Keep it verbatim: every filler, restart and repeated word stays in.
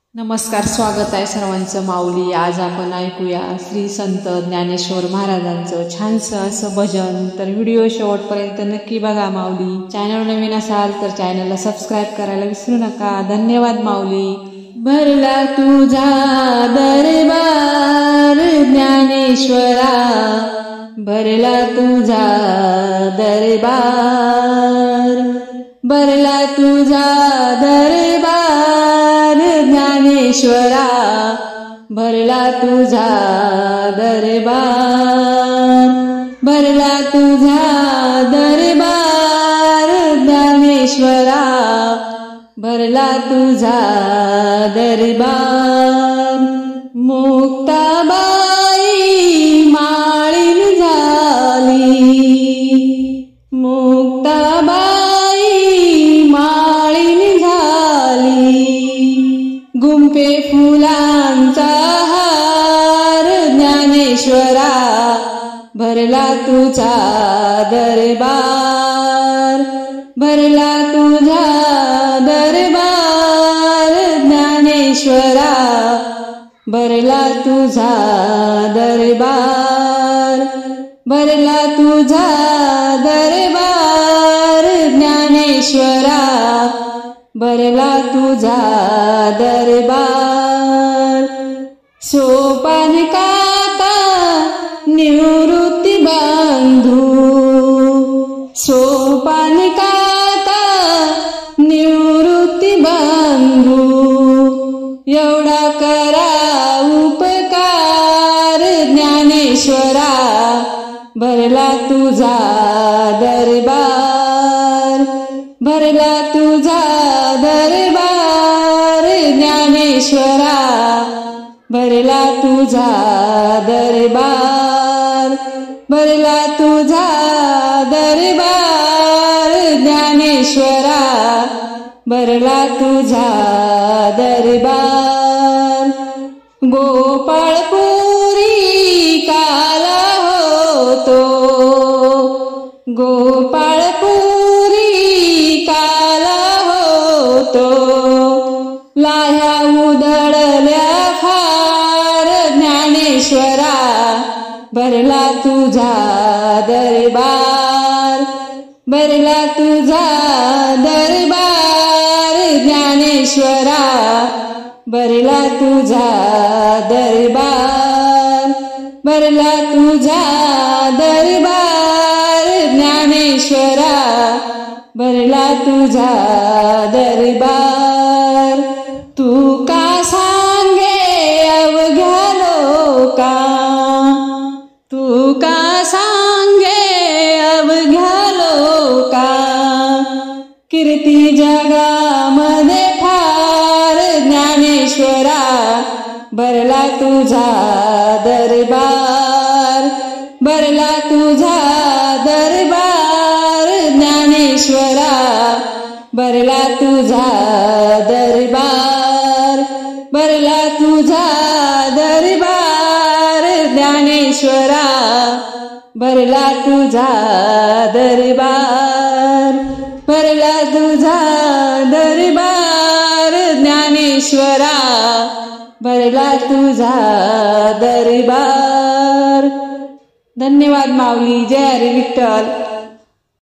नमस्कार, स्वागत आहे सर्वांचं माऊली. आज आपण ऐकूया श्री संत ज्ञानेश्वर महाराजांचं छानसं असं भजन. तर व्हिडिओ शेवटपर्यंत नक्की बघा माऊली. चॅनल नवीन असाल तर चॅनलला सबस्क्राईब करायला विसरू नका. धन्यवाद माऊली. भरला तुझा दरबार ज्ञानेश्वरा, भरला तुझा दरबार, भरला तुझा दरबार ज्ञानेश्वरा, भरला तुझा दरबार, भरला तुझा दरबार ज्ञानेश्वरा, भरला तुझा दरबार. मुक्ताबाई माळीन झाली, मुक्ताबाई माळीन झाली, गुंफे फुलांचा हार ज्ञानेश्वरा, भरला तुझा दरबार, भरला तुझा दरबार ज्ञानेश्वरा, भरला तुझा दरबार, भरला तुझा दरबार ज्ञानेश्वरा, भरला तुझा दरबार. सोपान काका निवृत्ती बंधू, सोपान काका निवृत्ती बंधू, एवढा करा उपकार ज्ञानेश्वरा, भरला तुझा दरबार, भरला तुझा दरबार ज्ञानेश्वरा, भरला तुझा दरबार, भरला तुझा दरबार ज्ञानेश्वरा, भरला तुझा दरबार. गोपाळपुरी काला होतो, गोपाळपुरी काला होतो, लाह्या उधळल्या फार ज्ञानेश्वरा, भरला तुझा दरबार, भरला तुझा दरबार ज्ञानेश्वरा, भरला तुझा दरबार, भरला तुझा दरबार ज्ञानेश्वरा, भरला तुझा दरबार. तू का सांगे अवघ्या लोका, तू का सांगे अवघ्या लोका, कीर्ती जगामध्ये फार ज्ञानेश्वरा, भरला तुझा दरबार, भरला तुझा दरबार ज्ञानेश्वरा, भरला तुझा दरबार, भरला तुझा दरबार ज्ञानेश्वरा, भरला तुझा दरबार, भरला तुझा दरबार ज्ञानेश्वरा, भरला तुझा दरबार. धन्यवाद माऊली. जय हरी विठ्ठल.